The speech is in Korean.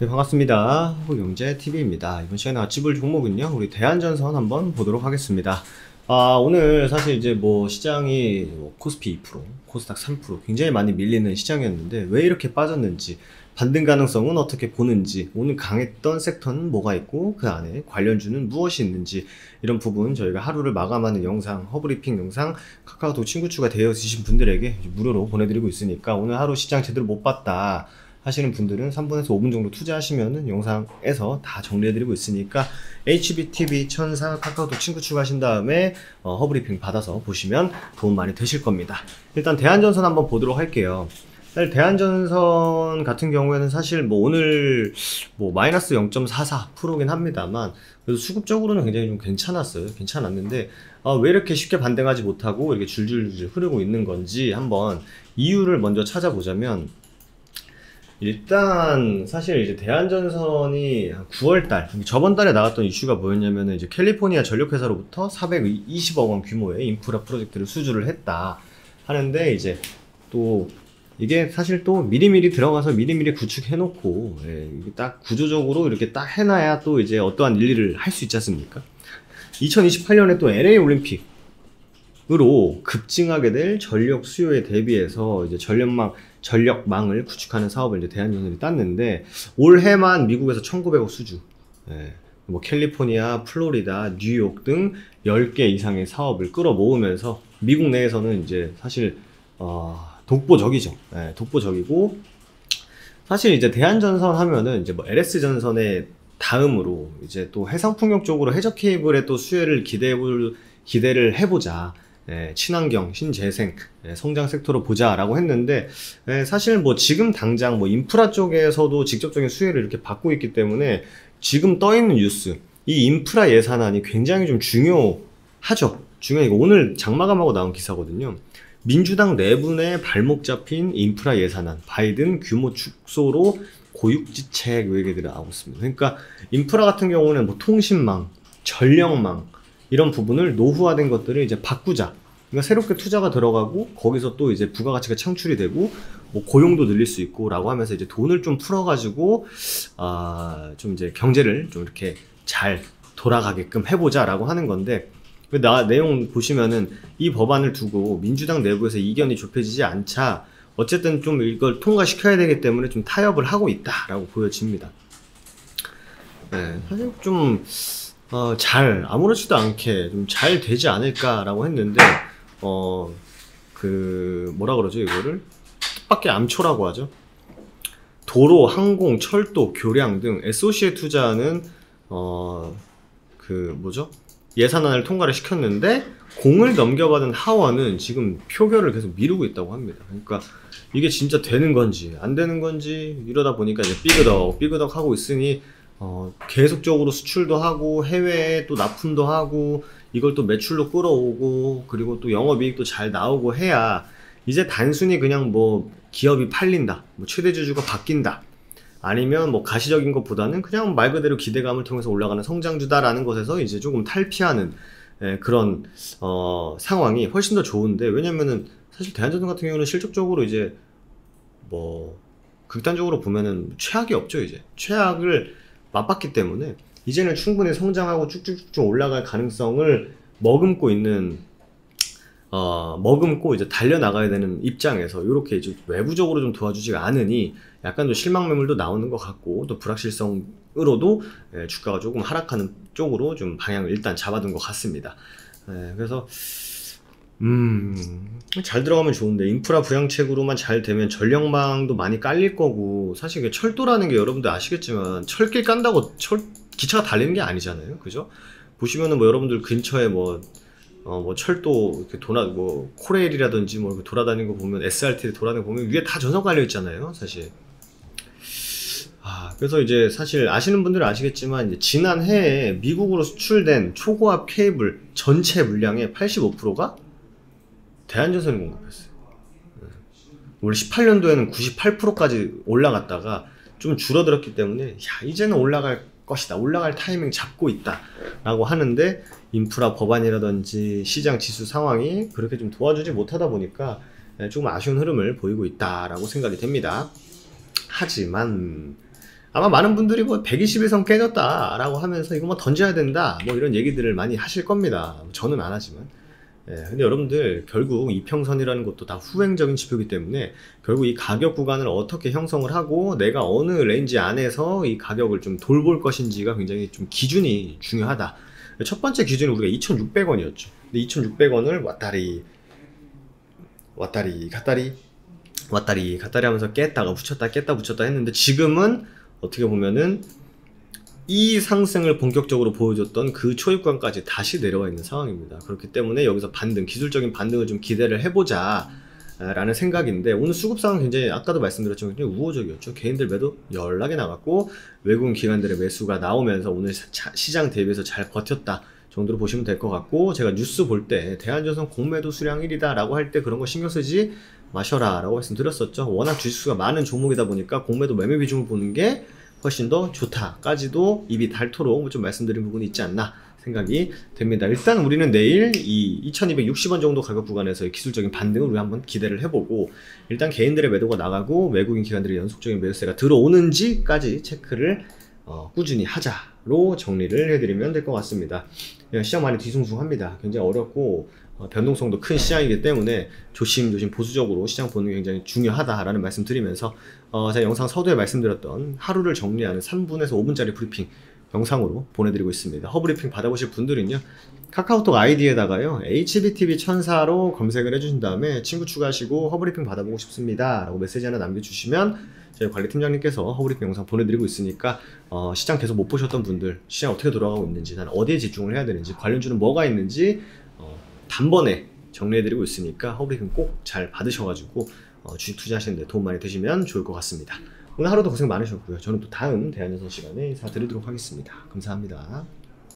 네, 반갑습니다. 호경제TV입니다. 이번 시간에 아침볼 종목은요, 우리 대한전선 한번 보도록 하겠습니다. 오늘 사실 이제 뭐 시장이 코스피 2%, 코스닥 3% 굉장히 많이 밀리는 시장이었는데 왜 이렇게 빠졌는지, 반등 가능성은 어떻게 보는지, 오늘 강했던 섹터는 뭐가 있고 그 안에 관련주는 무엇이 있는지, 이런 부분 저희가 하루를 마감하는 영상, 허브리핑 영상 카카오톡 친구 추가 되어 있으신 분들에게 무료로 보내드리고 있으니까, 오늘 하루 시장 제대로 못 봤다 하시는 분들은 3분에서 5분 정도 투자하시면은 영상에서 다 정리해드리고 있으니까 HBTV 천사 카카오톡 친구 추가하신 다음에 허브리핑 받아서 보시면 도움 많이 되실 겁니다. 일단 대한전선 한번 보도록 할게요. 대한전선 같은 경우에는 사실 뭐 오늘 뭐 마이너스 0.44%긴 합니다만, 그래도 수급적으로는 굉장히 좀 괜찮았는데 왜 이렇게 쉽게 반등하지 못하고 이렇게 줄줄줄 흐르고 있는 건지 한번 이유를 먼저 찾아보자면, 일단 사실 이제 대한전선이 9월달 저번 달에 나왔던 이슈가 뭐였냐면은, 이제 캘리포니아 전력회사로부터 420억 원 규모의 인프라 프로젝트를 수주를 했다 하는데, 이제 또 이게 사실 또 미리미리 들어가서 미리미리 구축해놓고, 이게 딱 구조적으로 이렇게 딱 해놔야 또 이제 어떠한 일을 할 수 있지 않습니까? 2028년에 또 LA 올림픽으로 급증하게 될 전력 수요에 대비해서 이제 전력망을 구축하는 사업을 이제 대한전선이 땄는데, 올해만 미국에서 1900억 수주, 뭐 캘리포니아, 플로리다, 뉴욕 등 10개 이상의 사업을 끌어모으면서 미국 내에서는 이제 사실 독보적이죠. 독보적이고, 사실 이제 대한전선 하면은 이제 뭐 LS전선의 다음으로 이제 또 해상풍력 쪽으로 해저 케이블의 또 수혜를 기대를 해보자. 친환경, 신재생, 성장 섹터로 보자라고 했는데, 사실 뭐 지금 당장 뭐 인프라 쪽에서도 직접적인 수혜를 이렇게 받고 있기 때문에 지금 떠있는 뉴스, 이 인프라 예산안이 굉장히 좀 중요하죠. 이거 오늘 장마감하고 나온 기사거든요. 민주당 내분에 발목 잡힌 인프라 예산안, 바이든 규모 축소로 고육지책 얘기들이 나오고 있습니다. 그러니까 인프라 같은 경우는 뭐 통신망, 전력망, 이런 부분을 노후화된 것들을 이제 바꾸자. 그러니까 새롭게 투자가 들어가고 거기서 또 이제 부가가치가 창출이 되고 뭐 고용도 늘릴 수 있고 라고 하면서 이제 돈을 좀 풀어가지고 좀 이제 경제를 좀 이렇게 잘 돌아가게끔 해보자라고 하는 건데, 내용 보시면은 이 법안을 두고 민주당 내부에서 이견이 좁혀지지 않자 어쨌든 좀 이걸 통과시켜야 되기 때문에 좀 타협을 하고 있다라고 보여집니다. 사실 좀 잘 아무렇지도 않게 좀 잘 되지 않을까라고 했는데, 뭐라 그러죠, 이거를 뜻밖의 암초라고 하죠. 도로, 항공, 철도, 교량 등 SOC에 투자하는 예산안을 통과를 시켰는데, 공을 넘겨받은 하원은 지금 표결을 계속 미루고 있다고 합니다. 그러니까 이게 진짜 되는 건지 안 되는 건지, 이러다 보니까 이제 삐그덕 하고 있으니 계속적으로 수출도 하고 해외에 또 납품도 하고 이걸 또 매출로 끌어오고, 그리고 또 영업이익도 잘 나오고 해야 이제 단순히 그냥 뭐 기업이 팔린다, 뭐 최대 주주가 바뀐다, 아니면 뭐 가시적인 것보다는 그냥 말 그대로 기대감을 통해서 올라가는 성장주다라는 것에서 이제 조금 탈피하는 그런 상황이 훨씬 더 좋은데, 왜냐면은 사실 대한전선 같은 경우는 실질적으로 이제 뭐 극단적으로 보면은 최악이 없죠. 이제 최악을 맛봤기 때문에 이제는 충분히 성장하고 쭉쭉쭉 올라갈 가능성을 머금고 이제 달려나가야 되는 입장에서 이렇게 이제 외부적으로 좀 도와주지가 않으니 약간 좀 실망 매물도 나오는 것 같고, 또 불확실성으로도 주가가 조금 하락하는 쪽으로 좀 방향을 일단 잡아둔 것 같습니다. 그래서 잘 들어가면 좋은데, 인프라 부양책으로만 잘 되면 전력망도 많이 깔릴 거고, 사실 이게 철도라는 게 여러분들 아시겠지만 철길 깐다고 기차가 달리는 게 아니잖아요. 그죠? 보시면은 뭐 여러분들 근처에 뭐 철도 이렇게 코레일이라든지 뭐 이렇게 돌아다니는 거 보면, SRT 돌아다니는 거 보면 위에 다 전선 깔려 있잖아요, 사실. 그래서 이제 사실 아시는 분들은 아시겠지만, 이제 지난해에 미국으로 수출된 초고압 케이블 전체 물량의 85%가 대한전선이 공급했어요. 원래 18년도에는 98%까지 올라갔다가 좀 줄어들었기 때문에 이제는 올라갈 것이다, 올라갈 타이밍 잡고 있다 라고 하는데, 인프라 법안이라든지 시장 지수 상황이 그렇게 좀 도와주지 못하다 보니까 조금 아쉬운 흐름을 보이고 있다라고 생각이 됩니다. 하지만 아마 많은 분들이 뭐 121선 깨졌다 라고 하면서 이거 뭐 던져야 된다 뭐 이런 얘기들을 많이 하실 겁니다. 저는 안 하지만. 예, 근데 여러분들 결국 이평선이라는 것도 다 후행적인 지표이기 때문에 결국 이 가격 구간을 어떻게 형성을 하고 내가 어느 레인지 안에서 이 가격을 좀 돌볼 것인지가 굉장히 좀 기준이 중요하다. 첫 번째 기준은 우리가 2,600원이었죠. 근데 2,600원을 왔다리 갔다리 하면서 깼다가 붙였다 했는데 지금은 어떻게 보면은 이 상승을 본격적으로 보여줬던 그 초입관까지 다시 내려와 있는 상황입니다. 그렇기 때문에 여기서 기술적인 반등을 좀 기대를 해보자 라는 생각인데, 오늘 수급상은 굉장히 아까도 말씀드렸지만 굉장히 우호적이었죠. 개인들 매도 연락이 나갔고 외국인 기관들의 매수가 나오면서 오늘 시장 대비해서 잘 버텼다 정도로 보시면 될 것 같고, 제가 뉴스 볼 때 대한전선 공매도 수량 1위다 라고 할 때 그런 거 신경 쓰지 마셔라 라고 말씀드렸었죠. 워낙 주식수가 많은 종목이다 보니까 공매도 매매 비중을 보는 게 훨씬 더 좋다까지도 입이 닳도록 좀 말씀드린 부분이 있지 않나 생각이 됩니다. 일단 우리는 내일 이 2260원 정도 가격 구간에서의 기술적인 반등을 우리 한번 기대를 해보고, 일단 개인들의 매도가 나가고 외국인 기관들의 연속적인 매수세가 들어오는지까지 체크를 꾸준히 하자로 정리를 해드리면 될 것 같습니다. 시장 많이 뒤숭숭합니다. 굉장히 어렵고 변동성도 큰 시장이기 때문에 조심조심 보수적으로 시장 보는 게 굉장히 중요하다라는 말씀 드리면서 제가 영상 서두에 말씀드렸던 하루를 정리하는 3분에서 5분짜리 브리핑 영상으로 보내드리고 있습니다. 허브리핑 받아보실 분들은요, 카카오톡 아이디에다가요 HBTV 천사로 검색을 해주신 다음에 친구 추가하시고 허브리핑 받아보고 싶습니다 라고 메시지 하나 남겨주시면 저희 관리팀장님께서 허브리핑 영상 보내드리고 있으니까 시장 계속 못 보셨던 분들, 시장 어떻게 돌아가고 있는지, 난 어디에 집중을 해야 되는지, 관련주는 뭐가 있는지 단번에 정리해드리고 있으니까 허브리핑 꼭 잘 받으셔가지고 주식 투자하시는데 도움 많이 되시면 좋을 것 같습니다. 오늘 하루도 고생 많으셨고요. 저는 또 다음 대한전선 시간에 인사드리도록 하겠습니다. 감사합니다.